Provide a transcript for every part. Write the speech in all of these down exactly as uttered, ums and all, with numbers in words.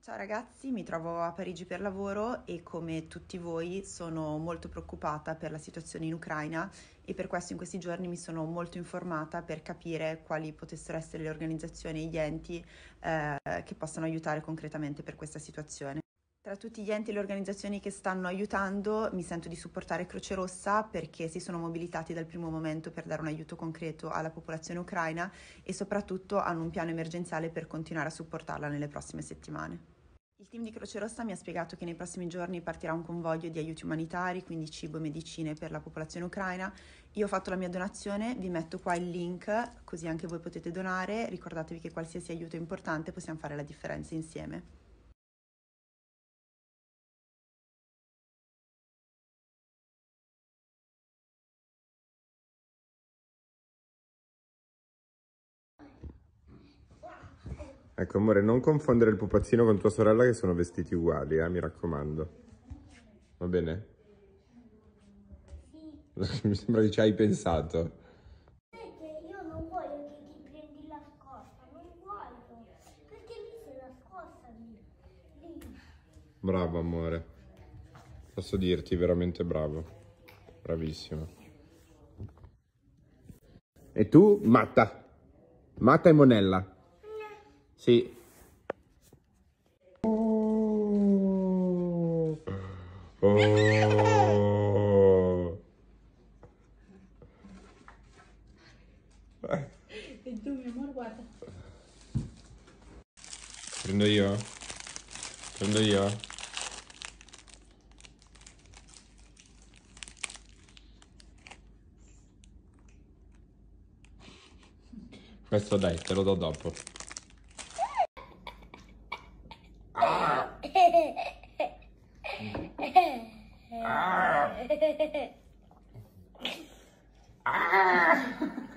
Ciao ragazzi, mi trovo a Parigi per lavoro e come tutti voi sono molto preoccupata per la situazione in Ucraina e per questo in questi giorni mi sono molto informata per capire quali potessero essere le organizzazioni e gli enti eh, che possano aiutare concretamente per questa situazione. Tra tutti gli enti e le organizzazioni che stanno aiutando mi sento di supportare Croce Rossa perché si sono mobilitati dal primo momento per dare un aiuto concreto alla popolazione ucraina e soprattutto hanno un piano emergenziale per continuare a supportarla nelle prossime settimane. Il team di Croce Rossa mi ha spiegato che nei prossimi giorni partirà un convoglio di aiuti umanitari, quindi cibo e medicine per la popolazione ucraina. Io ho fatto la mia donazione, vi metto qua il link così anche voi potete donare. Ricordatevi che qualsiasi aiuto è importante, possiamo fare la differenza insieme. Ecco amore, non confondere il pupazzino con tua sorella che sono vestiti uguali, eh, mi raccomando. Va bene? Sì. Mi sembra che ci hai pensato. Io non voglio che ti prendi la scossa, non voglio, perché lì sei nascosta lì. lì. Bravo amore. Posso dirti, veramente bravo. Bravissimo. E tu, matta. Matta e monella. Sì. Oh. Oh. E tu, mio amore, guarda. Prendo io? Prendo io? Questo dai, te lo do dopo. Ah. Ah. Ah.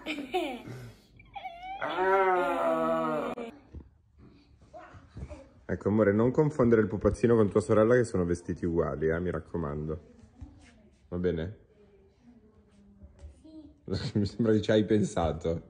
Ah. Ecco amore, non confondere il pupazzino con tua sorella che sono vestiti uguali, eh, mi raccomando. Va bene? Sì. Mi sembra che ci hai pensato.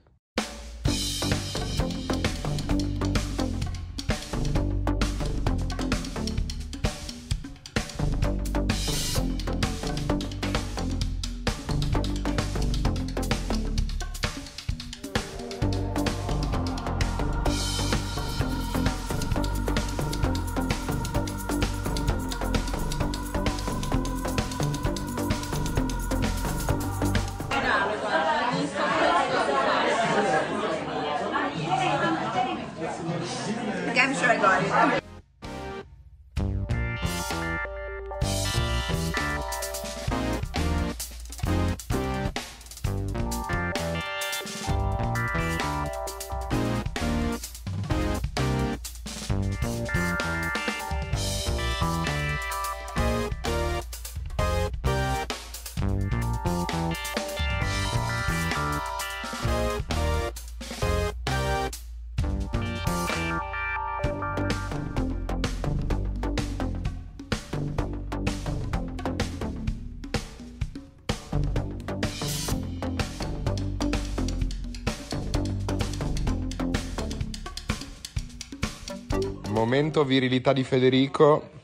I'm sure I got it. Momento virilità di Federico.